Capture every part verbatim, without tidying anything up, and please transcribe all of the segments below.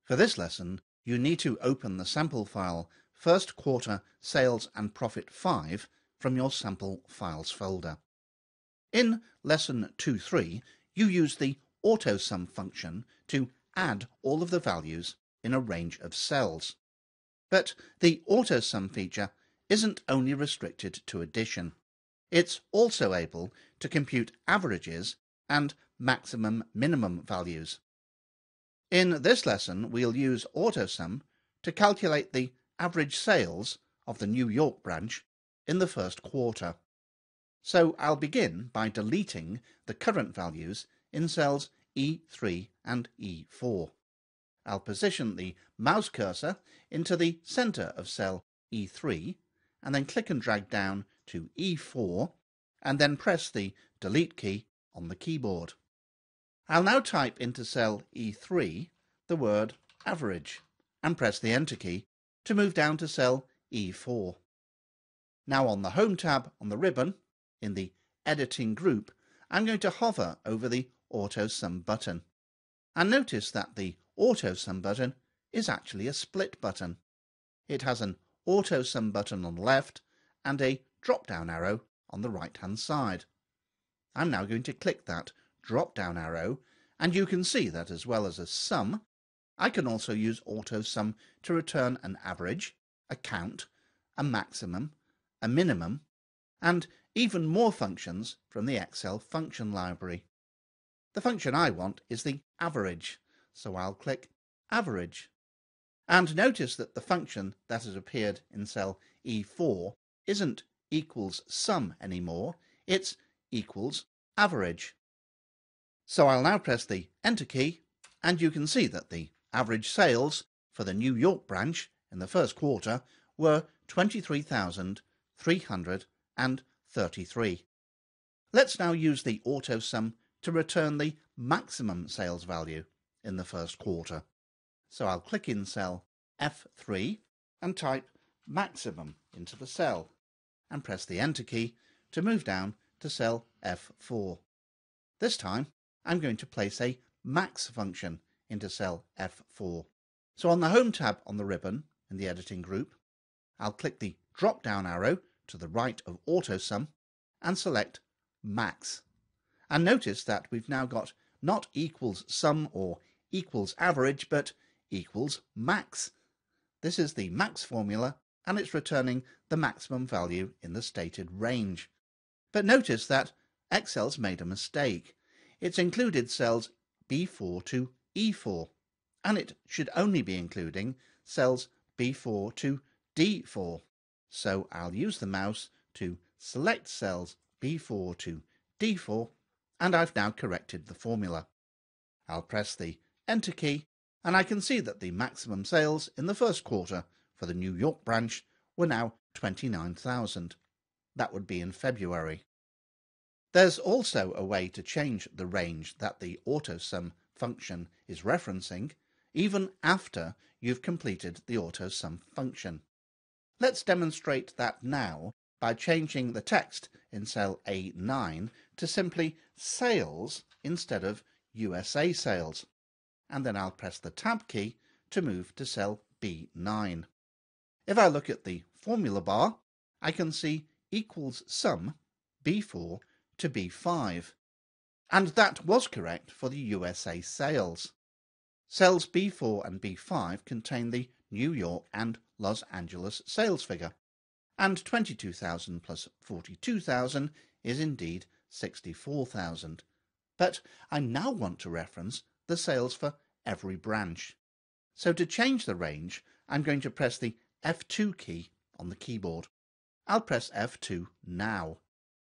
For this lesson, you need to open the sample file First Quarter Sales and Profit five from your Sample Files folder. In Lesson two point three, you use the AutoSum function to add all of the values in a range of cells. But the AutoSum feature isn't only restricted to addition. It's also able to compute averages and maximum minimum values. In this lesson, we'll use AutoSum to calculate the average sales of the New York branch in the first quarter. So I'll begin by deleting the current values in cells E three and E four. I'll position the mouse cursor into the centre of cell E three and then click and drag down to E four and then press the delete key on the keyboard. I'll now type into cell E three the word average and press the enter key to move down to cell E four. Now on the Home tab on the ribbon, in the Editing group, I'm going to hover over the AutoSum button. And notice that the AutoSum button is actually a split button. It has an AutoSum button on the left and a drop-down arrow on the right-hand side. I'm now going to click that drop-down arrow, and you can see that as well as a sum, I can also use AutoSum to return an average, a count, a maximum, a minimum, and even more functions from the Excel function library. The function I want is the average, so I'll click average. And notice that the function that has appeared in cell E four isn't equals sum anymore, it's equals average. So I'll now press the enter key, and you can see that the average sales for the New York branch in the first quarter were twenty-three thousand three hundred thirty-three. Let's now use the AutoSum to return the maximum sales value in the first quarter. So I'll click in cell F three and type maximum into the cell and press the enter key to move down to cell F four. This time I'm going to place a max function into cell F four. So on the Home tab on the ribbon in the Editing group, I'll click the drop-down arrow to the right of AutoSum and select Max. And notice that we've now got not equals sum or equals average, but equals max. This is the max formula, and it's returning the maximum value in the stated range. But notice that Excel's made a mistake. It's included cells B four to E four, and it should only be including cells B four to D four. So I'll use the mouse to select cells B four to D four, and I've now corrected the formula. I'll press the enter key, and I can see that the maximum sales in the first quarter for the New York branch were now twenty-nine thousand. That would be in February. There's also a way to change the range that the AutoSum function is referencing, even after you've completed the AutoSum function. Let's demonstrate that now by changing the text in cell A nine to simply sales instead of U S A sales. And then I'll press the tab key to move to cell B nine. If I look at the formula bar, I can see equals sum B four to B five. And that was correct for the U S A sales. Cells B four and B five contain the New York and Los Angeles sales figure, and twenty-two thousand plus forty-two thousand is indeed sixty-four thousand. But I now want to reference the sales for every branch. So to change the range, I'm going to press the F two key on the keyboard. I'll press F two now.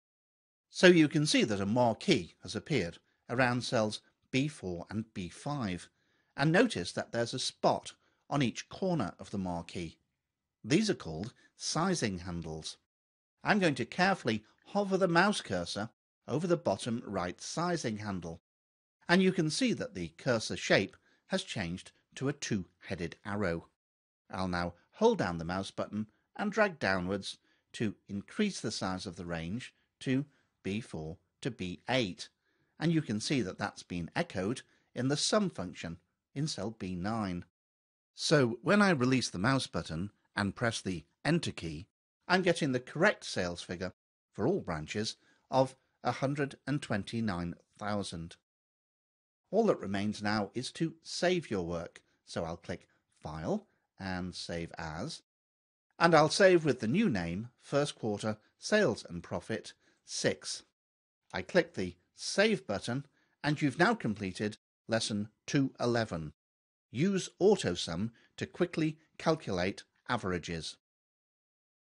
So you can see that a marquee has appeared around cells B four and B five, and notice that there's a spot on each corner of the marquee. These are called sizing handles. I'm going to carefully hover the mouse cursor over the bottom right sizing handle, and you can see that the cursor shape has changed to a two-headed arrow. I'll now hold down the mouse button and drag downwards to increase the size of the range to B four to B eight, and you can see that that's been echoed in the sum function in cell B nine. So when I release the mouse button and press the Enter key, I'm getting the correct sales figure for all branches of one hundred twenty-nine thousand. All that remains now is to save your work, so I'll click File and Save As, and I'll save with the new name First Quarter Sales and Profit six. I click the Save button and you've now completed Lesson two eleven. Use AutoSum to quickly calculate averages.